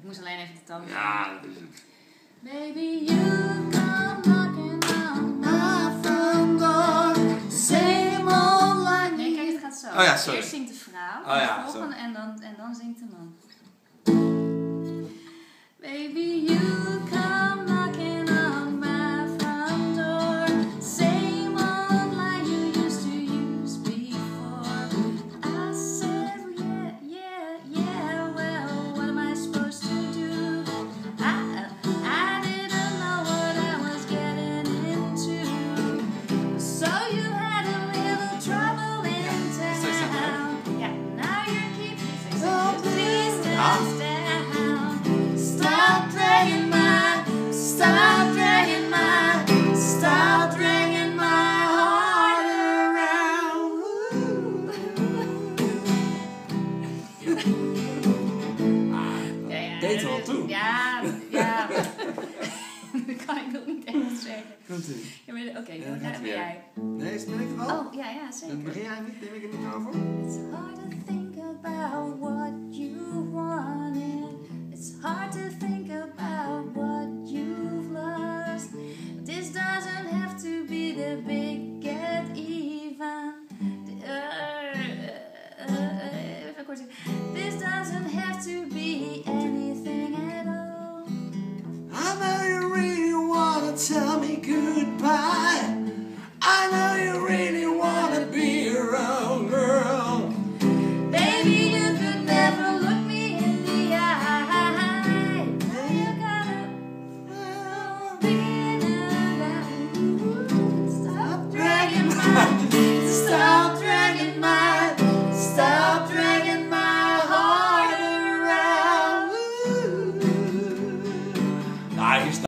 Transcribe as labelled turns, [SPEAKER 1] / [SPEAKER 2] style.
[SPEAKER 1] moest alleen even de toon.
[SPEAKER 2] Ja, dat is het.
[SPEAKER 1] Baby, you come knocking on my front door. Same old line. Nee, kijk, het gaat zo.
[SPEAKER 2] Oh ja, sorry.
[SPEAKER 1] Eerst zingt de vrouw.
[SPEAKER 2] Oh ja,
[SPEAKER 1] de volgende,
[SPEAKER 2] zo.
[SPEAKER 1] en dan zingt de man. Baby, you come knocking on my front door. Same old line you used to use before. I said, yeah, well, what am I supposed to do? I didn't know what I was getting into. So you had a little trouble in town. Yeah, now you're keeping. So please down. Stop dragging my heart around.
[SPEAKER 2] Deed wel toe.
[SPEAKER 1] Ja. Dat kan ik nog niet echt zeggen.
[SPEAKER 2] Komt-ie.
[SPEAKER 1] Ja, oké, dan ben
[SPEAKER 2] weer.
[SPEAKER 1] jij.
[SPEAKER 2] Nee, ben ik er al?
[SPEAKER 1] Oh, ja, zeker.
[SPEAKER 2] Dan begin jij niet, neem ik het niet over?
[SPEAKER 1] It's hard to think about what you wanted. It's hard to think about what you've lost. This doesn't have to be the big get even. Even kort.